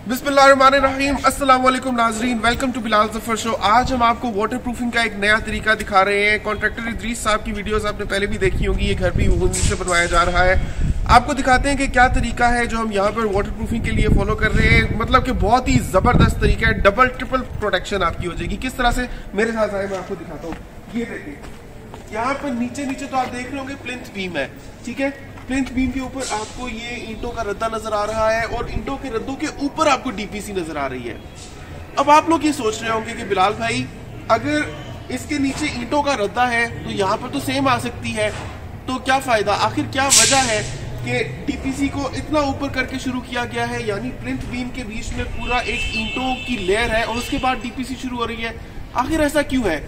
बिस्मिल्लाहिर्रहमानिर्रहीम, अस्सलाम वालेकुम नाजरीन, welcome to Bilal Zafar show. आज हम आपको वाटर प्रूफिंग का एक नया तरीका दिखा रहे हैं। कॉन्ट्रैक्टर इदरीस साहब की वीडियोस आपने पहले भी देखी होंगी। ये घर भी उन्हीं से बनवाया जा रहा है। आपको दिखाते हैं कि क्या तरीका है जो हम यहाँ पर वाटर प्रूफिंग के लिए फॉलो कर रहे हैं। मतलब कि बहुत ही जबरदस्त तरीका है, डबल ट्रिपल प्रोटेक्शन आपकी हो जाएगी। किस तरह से, मेरे साथ आए, मैं आपको दिखाता हूँ। ये देखिए, यहाँ पर नीचे नीचे तो आप देख रहे होंगे प्लिंथ बीम है, ठीक है। प्लिंथ बीम के ऊपर आपको ये ईंटों का रद्दा नजर आ रहा है और ईंटों के रद्दों के ऊपर आपको डीपीसी नजर आ रही है। अब आप लोग ये सोच रहे होंगे कि बिलाल भाई, अगर इसके नीचे ईंटों का रद्दा है तो यहाँ पर तो सेम आ सकती है, तो क्या फायदा, आखिर क्या वजह है कि डीपीसी को इतना ऊपर करके शुरू किया गया है। यानी प्लिंथ बीम के बीच में पूरा एक ईंटों की लेयर है और उसके बाद डीपीसी शुरू हो रही है। आखिर ऐसा क्यों है?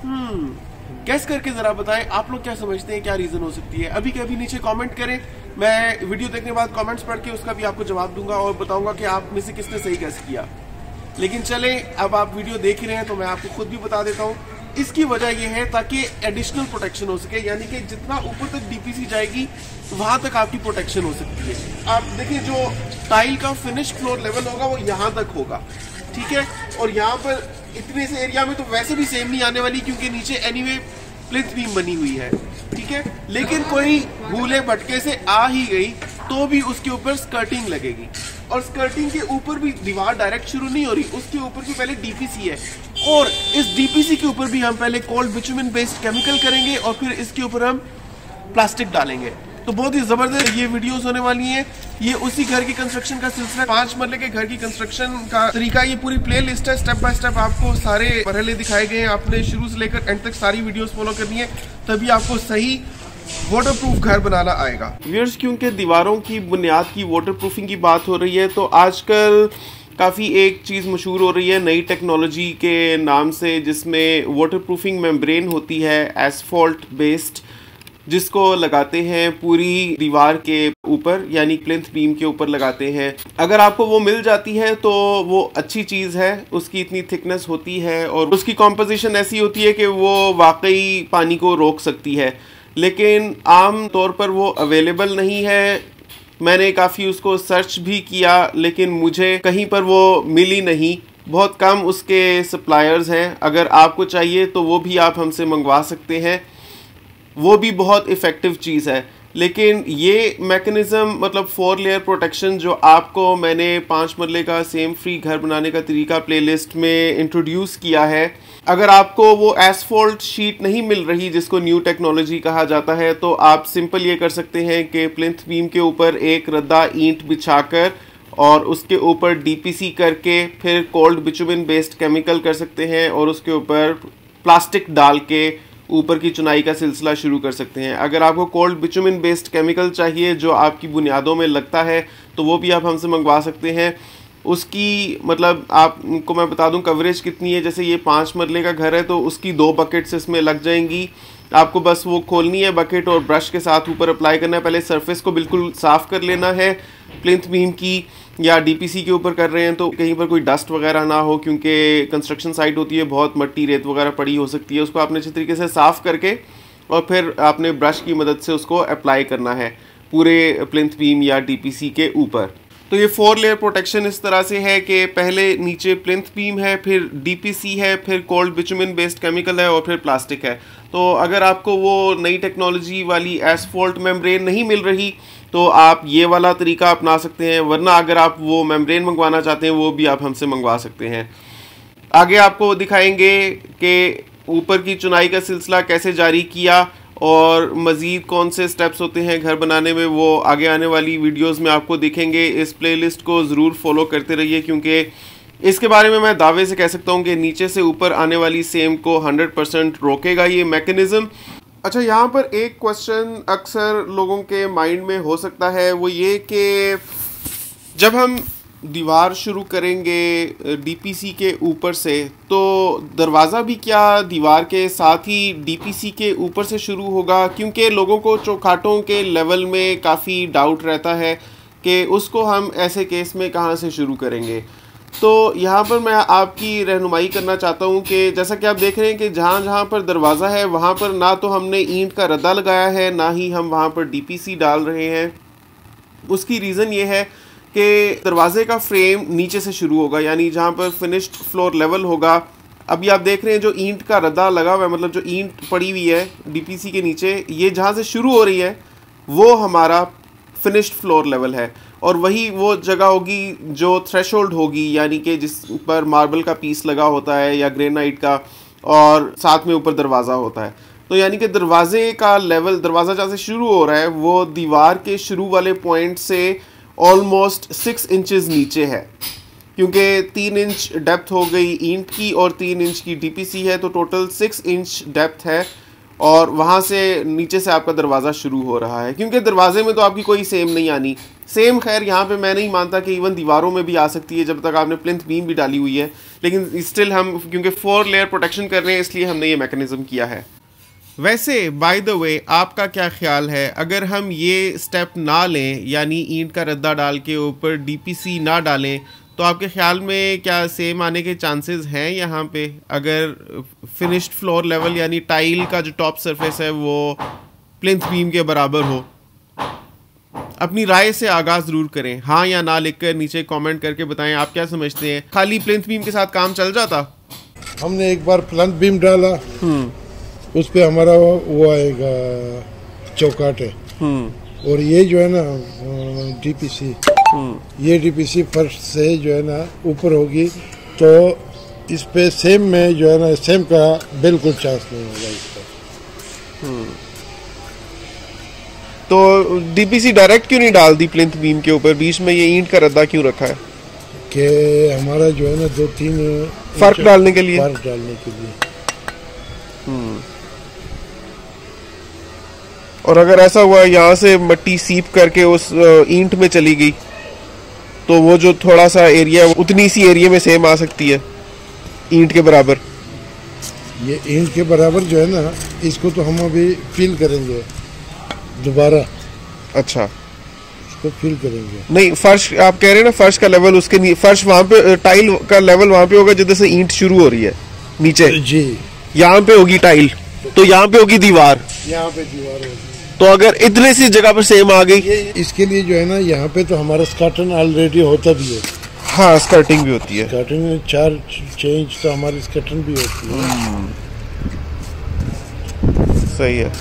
गैस करके जरा बताएं, आप लोग क्या समझते हैं, क्या रीजन हो सकती है? अभी के अभी नीचे कमेंट करें। मैं वीडियो देखने के बाद कमेंट्स पढ़ के उसका भी आपको जवाब दूंगा और बताऊंगा कि आप में से किसने सही गैस किया। लेकिन चले, अब आप वीडियो देख रहे हैं तो मैं आपको खुद भी बता देता हूँ। इसकी वजह यह है ताकि एडिशनल प्रोटेक्शन हो सके, यानी कि जितना ऊपर तक डीपीसी जाएगी वहां तक आपकी प्रोटेक्शन हो सकती है। आप देखिए, जो टाइल का फिनिश फ्लोर लेवल होगा वो यहाँ तक होगा, ठीक है। और यहाँ पर इतने से एरिया में तो वैसे भी सेम नहीं आने वाली, क्योंकि नीचे एनीवे प्लिंथ बीम बनी हुई है, ठीक है। लेकिन कोई भूले भटके से आ ही गई तो भी उसके ऊपर स्कर्टिंग लगेगी, और स्कर्टिंग के ऊपर भी दीवार डायरेक्ट शुरू नहीं हो रही, उसके ऊपर भी पहले डीपीसी है। और इस डीपीसी के ऊपर भी हम पहले कोल्ड बिटुमेन बेस्ड केमिकल करेंगे और फिर इसके ऊपर हम प्लास्टिक डालेंगे। तो बहुत ही जबरदस्त ये वीडियोस होने वाली हैं। ये उसी घर की कंस्ट्रक्शन का सिलसिला, 5 मरले के घर की कंस्ट्रक्शन का तरीका, ये पूरी प्ले लिस्ट है। स्टेप बाय स्टेप आपको सारे मरहले दिखाए गए हैं। आपने शुरू से लेकर एंड तक सारी वीडियोस फॉलो करनी है, तभी आपको सही वाटर प्रूफ घर बनाना आएगा। व्यूअर्स, क्योंकि दीवारों की बुनियाद की वाटर प्रूफिंग की बात हो रही है, तो आजकल काफ़ी एक चीज़ मशहूर हो रही है नई टेक्नोलॉजी के नाम से, जिसमें वाटर प्रूफिंग मेम्ब्रेन होती है एसफॉल्ट बेस्ड, जिसको लगाते हैं पूरी दीवार के ऊपर, यानी प्लिंथ बीम के ऊपर लगाते हैं। अगर आपको वो मिल जाती है तो वो अच्छी चीज़ है। उसकी इतनी थिकनेस होती है और उसकी कॉम्पोजिशन ऐसी होती है कि वो वाकई पानी को रोक सकती है, लेकिन आम तौर पर वो अवेलेबल नहीं है। मैंने काफ़ी उसको सर्च भी किया, लेकिन मुझे कहीं पर वो मिली नहीं। बहुत कम उसके सप्लायर्स हैं। अगर आपको चाहिए तो वो भी आप हमसे मंगवा सकते हैं, वो भी बहुत इफ़ेक्टिव चीज़ है। लेकिन ये मैकेनिज़्म, मतलब 4 लेयर प्रोटेक्शन, जो आपको मैंने 5 मरले का सेम फ्री घर बनाने का तरीका प्लेलिस्ट में इंट्रोड्यूस किया है, अगर आपको वो एसफॉल्ट शीट नहीं मिल रही जिसको न्यू टेक्नोलॉजी कहा जाता है, तो आप सिंपल ये कर सकते हैं कि प्लिंथ बीम के ऊपर एक रद्दा ईंट बिछाकर और उसके ऊपर डीपीसी करके फिर कोल्ड बिटुमेन बेस्ड केमिकल कर सकते हैं और उसके ऊपर प्लास्टिक डाल के ऊपर की चुनाई का सिलसिला शुरू कर सकते हैं। अगर आपको कोल्ड बिटुमेन बेस्ड केमिकल चाहिए जो आपकी बुनियादों में लगता है, तो वो भी आप हमसे मंगवा सकते हैं। उसकी मतलब आपको मैं बता दूं कवरेज कितनी है। जैसे ये 5 मरले का घर है तो उसकी 2 बकेट्स इसमें लग जाएंगी। आपको बस वो खोलनी है बकेट और ब्रश के साथ ऊपर अप्लाई करना है। पहले सरफेस को बिल्कुल साफ़ कर लेना है प्लिंथ बीम की, या डीपीसी के ऊपर कर रहे हैं तो कहीं पर कोई डस्ट वगैरह ना हो, क्योंकि कंस्ट्रक्शन साइट होती है, बहुत मट्टी रेत वगैरह पड़ी हो सकती है। उसको आपने अच्छे तरीके से साफ़ करके और फिर आपने ब्रश की मदद से उसको अप्लाई करना है पूरे प्लिंथ बीम या डीपीसी के ऊपर। तो ये 4 लेयर प्रोटेक्शन इस तरह से है कि पहले नीचे प्लिंथ बीम है, फिर डीपीसी है, फिर कोल्ड बिटुमेन बेस्ड केमिकल है और फिर प्लास्टिक है। तो अगर आपको वो नई टेक्नोलॉजी वाली एसफॉल्ट मेम्ब्रेन नहीं मिल रही तो आप ये वाला तरीका अपना सकते हैं, वरना अगर आप वो मेम्ब्रेन मंगवाना चाहते हैं वो भी आप हमसे मंगवा सकते हैं। आगे आपको दिखाएंगे कि ऊपर की चुनाई का सिलसिला कैसे जारी किया और मज़ीद कौन से स्टेप्स होते हैं घर बनाने में, वो आगे आने वाली वीडियोस में आपको दिखेंगे। इस प्लेलिस्ट को ज़रूर फॉलो करते रहिए, क्योंकि इसके बारे में मैं दावे से कह सकता हूँ कि नीचे से ऊपर आने वाली सेम को 100% रोकेगा ये मैकेनिज़्म। अच्छा, यहाँ पर एक क्वेश्चन अक्सर लोगों के माइंड में हो सकता है, वो ये कि जब हम दीवार शुरू करेंगे डीपीसी के ऊपर से, तो दरवाज़ा भी क्या दीवार के साथ ही डीपीसी के ऊपर से शुरू होगा? क्योंकि लोगों को चौखाटों के लेवल में काफ़ी डाउट रहता है कि उसको हम ऐसे केस में कहाँ से शुरू करेंगे। तो यहाँ पर मैं आपकी रहनुमाई करना चाहता हूँ कि जैसा कि आप देख रहे हैं कि जहाँ जहाँ पर दरवाज़ा है वहाँ पर ना तो हमने ईंट का रद्दा लगाया है, ना ही हम वहाँ पर डीपीसी डाल रहे हैं। उसकी रीज़न ये है कि दरवाजे का फ्रेम नीचे से शुरू होगा, यानी जहाँ पर फिनिश्ड फ्लोर लेवल होगा। अभी आप देख रहे हैं जो ईंट का रद्दा लगा हुआ है, मतलब जो ईंट पड़ी हुई है डीपीसी के नीचे, ये जहाँ से शुरू हो रही है वो हमारा फिनिश्ड फ्लोर लेवल है। और वही वो जगह होगी जो थ्रेशोल्ड होगी, यानी कि जिस पर मार्बल का पीस लगा होता है या ग्रेनाइट का, और साथ में ऊपर दरवाज़ा होता है। तो यानी कि दरवाजे का लेवल, दरवाज़ा जहाँ से शुरू हो रहा है वो दीवार के शुरू वाले पॉइंट से ऑलमोस्ट 6 इंचेस नीचे है, क्योंकि 3 इंच डेप्थ हो गई ईंट की और 3 इंच की डीपीसी है, तो टोटल 6 इंच डेप्थ है। और वहाँ से नीचे से आपका दरवाज़ा शुरू हो रहा है, क्योंकि दरवाजे में तो आपकी कोई सेम नहीं आनी। सेम खैर यहाँ पे मैं नहीं मानता कि इवन दीवारों में भी आ सकती है जब तक आपने प्लिंथ बीम भी डाली हुई है, लेकिन स्टिल हम क्योंकि 4 लेयर प्रोटेक्शन कर रहे हैं इसलिए हमने ये मैकेनिज्म किया है। वैसे बाय द वे आपका क्या ख्याल है, अगर हम ये स्टेप ना लें, यानी ईंट का रद्दा डाल के ऊपर डीपीसी ना डालें, तो आपके ख्याल में क्या सेम आने के चांसेस हैं यहाँ पे? अगर फिनिश्ड फ्लोर लेवल यानी टाइल का जो टॉप सरफेस है वो प्लिंथ बीम के बराबर हो? अपनी राय से आगाज़ ज़रूर करें, हाँ या ना लिखकर नीचे कमेंट करके बताएं आप क्या समझते हैं। खाली प्लिंथ बीम के साथ काम चल जाता? हमने एक बार प्लिंथ बीम डाला, उस पे हमारा वो आएगा चौकाट है, और ये जो है ना डीपीसी, ये डीपीसी फर्श से जो है ना ऊपर होगी, तो इस पे सेम में जो है ना सेम का बिल्कुल चांस नहीं होगा इसका। तो डीपीसी डायरेक्ट क्यों नहीं डाल दी प्लिंथ बीम के ऊपर, बीच में ये ईंट का रद्दा क्यों रखा है? कि हमारा जो है ना 2-3 फर्क डालने के लिए। और अगर ऐसा हुआ यहाँ से मट्टी सीप करके उस ईंट में चली गई, तो वो जो थोड़ा सा एरिया है उतनी सी एरिया में सेम आ सकती है ईंट के बराबर। ये ईंट के बराबर जो है ना, इसको तो हम अभी फील करेंगे दोबारा। अच्छा, इसको फील करेंगे। नहीं, फर्श आप कह रहे हैं ना, फर्श का लेवल उसके फर्श वहाँ पे, टाइल का लेवल वहाँ पे होगा जिधर से ईंट शुरू हो रही है नीचे जी, यहाँ पे होगी टाइल, तो यहाँ पे होगी दीवार, यहाँ पे दीवार होगी। तो अगर इतने सी जगह पर सेम आ गई, इसके लिए जो है ना यहाँ पे तो हमारा स्कर्टन ऑलरेडी होता भी है। हाँ, स्कर्टिंग भी होती है, स्कर्टिंग में 4-6 इंच तो हमारी स्कर्टन भी होती है। सही है।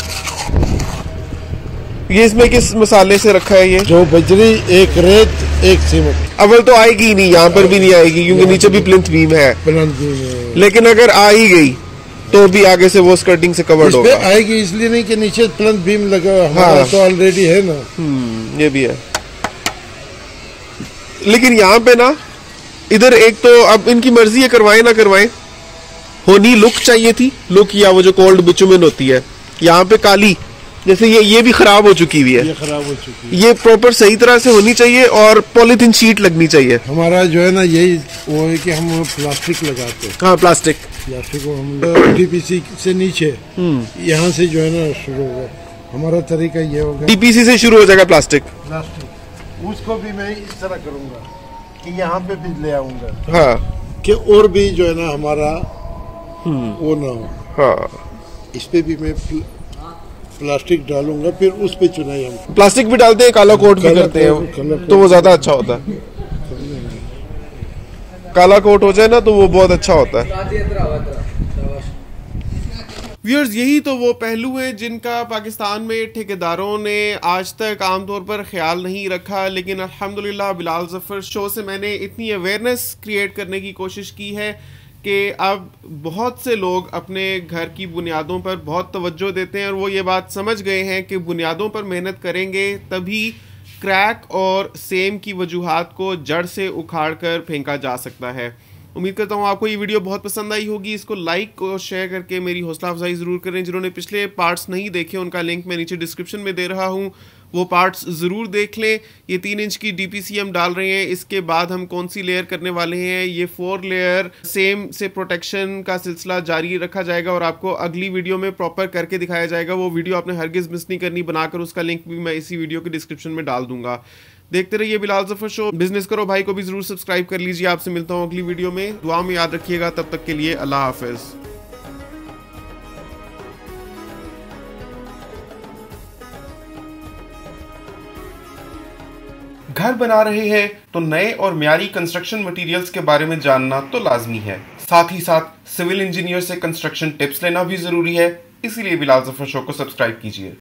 ये इसमें किस मसाले से रखा है? ये जो बजरी, एक रेत, एक सीमेंट। अव्वल तो आएगी ही नहीं, यहाँ पर भी नहीं आएगी क्योंकि नीचे भी प्लिंथ बीम है। लेकिन अगर आ ही गई तो भी आगे से वो स्कर्टिंग से कवर्ड होगा। आएगी इसलिए नहीं कि नीचे प्लिंथ बीम लगा हमारा। हाँ। तो ऑलरेडी है ना। ये भी है। लेकिन यहाँ पे ना, इधर एक तो अब इनकी मर्जी है, करवाएं ना करवाएं, होनी लुक चाहिए थी, लुक, या वो जो कोल्ड बिचुमेन होती है यहाँ पे काली, जैसे ये भी खराब हो चुकी हुई है, ये खराब हो चुकी है। ये प्रॉपर सही तरह से होनी चाहिए और पॉलीथीन शीट लगनी चाहिए। हमारा जो है ना यही वो है कि हम प्लास्टिक लगाते हैं। हाँ, प्लास्टिक को हम डीपीसी से नीचे यहाँ से जो है ना शुरू होगा। हमारा तरीका ये होगा, डीपीसी से शुरू हो जाएगा प्लास्टिक। उसको भी मैं इस तरह करूंगा कि यहाँ पे भी ले आऊंगा। हाँ, कि और भी जो है ना हमारा वो ना हो। हाँ, इस पे भी मैं प्लास्टिक डालूंगा, फिर उस पे चुनाई हम प्लास्टिक भी डालते हैं, काला कोट भी करते हैं, तो वो ज्यादा अच्छा होता है। काला कोट हो जाए ना तो वो बहुत अच्छा होता है। व्यूअर्स, यही तो वो पहलू है जिनका पाकिस्तान में ठेकेदारों ने आज तक आमतौर पर ख्याल नहीं रखा, लेकिन अल्हम्दुलिल्लाह बिलाल ज़फ़र शो से मैंने इतनी अवेयरनेस क्रिएट करने की कोशिश की है कि अब बहुत से लोग अपने घर की बुनियादों पर बहुत तवज्जो देते हैं और वो ये बात समझ गए हैं कि बुनियादों पर मेहनत करेंगे तभी क्रैक और सेम की वजूहात को जड़ से उखाड़ कर फेंका जा सकता है। उम्मीद करता हूँ आपको ये वीडियो बहुत पसंद आई होगी। इसको लाइक और शेयर करके मेरी हौसला अफजाई ज़रूर करें। जिन्होंने पिछले पार्ट्स नहीं देखे उनका लिंक मैं नीचे डिस्क्रिप्शन में दे रहा हूँ, वो पार्ट्स ज़रूर देख लें। ये 3 इंच की डीपीसी हम डाल रहे हैं, इसके बाद हम कौन सी लेयर करने वाले हैं, ये 4 लेयर सेम से प्रोटेक्शन का सिलसिला जारी रखा जाएगा और आपको अगली वीडियो में प्रॉपर करके दिखाया जाएगा। वो वीडियो आपने हरगिज़ मिस नहीं करनी, बनाकर उसका लिंक भी मैं इसी वीडियो के डिस्क्रिप्शन में डाल दूंगा। देखते रहिए बिलाल ज़फ़र शो। बिजनेस करो भाई को भी जरूर सब्सक्राइब कर लीजिए। आपसे मिलता हूँ अगली वीडियो में, दुआ में याद रखिएगा। तब तक के लिए अल्लाह हाफ़िज़। घर बना रहे हैं तो नए और म्यारी कंस्ट्रक्शन मटेरियल्स के बारे में जानना तो लाजमी है। साथ ही साथ सिविल इंजीनियर से कंस्ट्रक्शन टिप्स लेना भी जरूरी है। इसीलिए बिलाल जफर शो को सब्सक्राइब कीजिए।